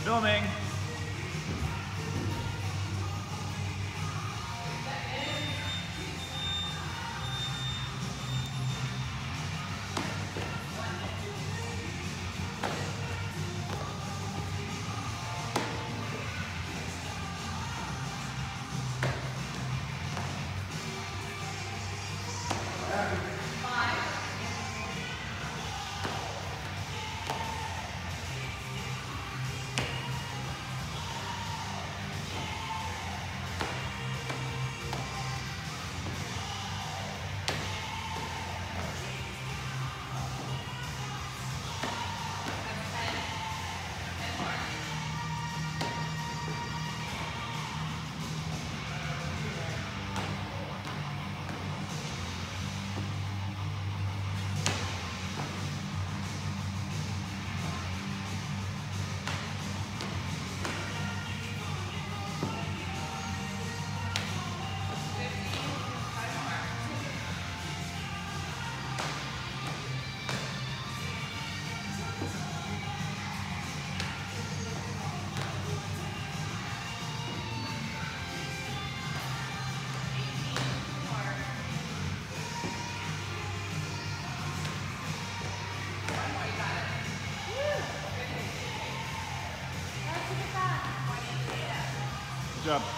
Filming. Good job.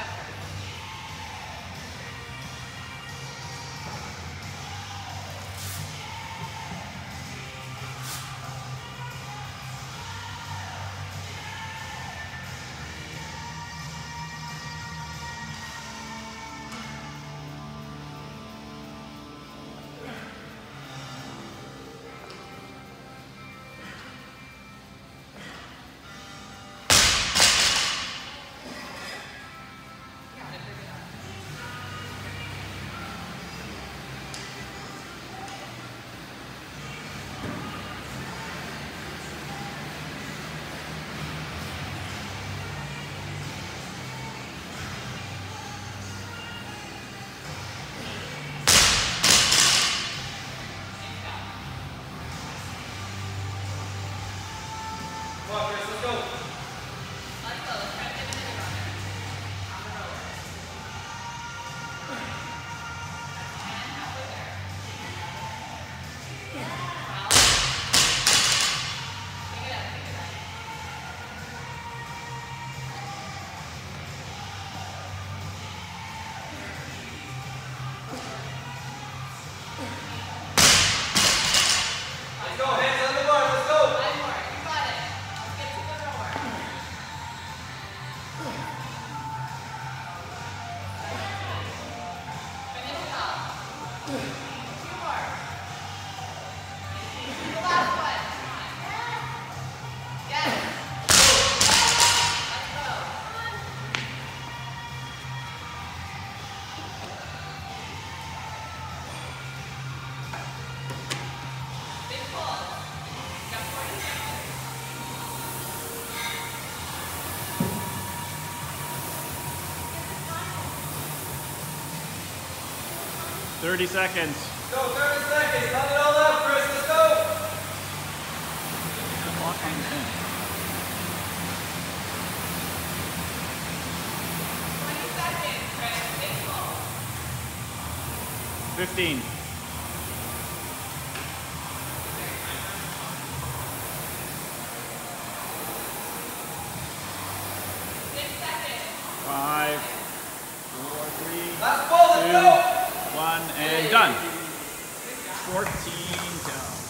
Come on, Chris, let's go. Let's go. Let's try to get a minute on there. On the roller. And halfway there. Out. Pick it up, pick it up. Let's go, hands on the bar, let's go. One more. You got it. Let's get to the rower. Finish it off. Two more. The last one. Come on. Yes. Let's go. Big pull. Got 40 seconds. 30 seconds. Go, 30 seconds, count it all up, Chris, let's go. Lock on the pin. 20 seconds, Chris. Big pull. 15. 6 seconds. 5, 4, 3, Last ball, let's go. 2, 1, and done. 14 down.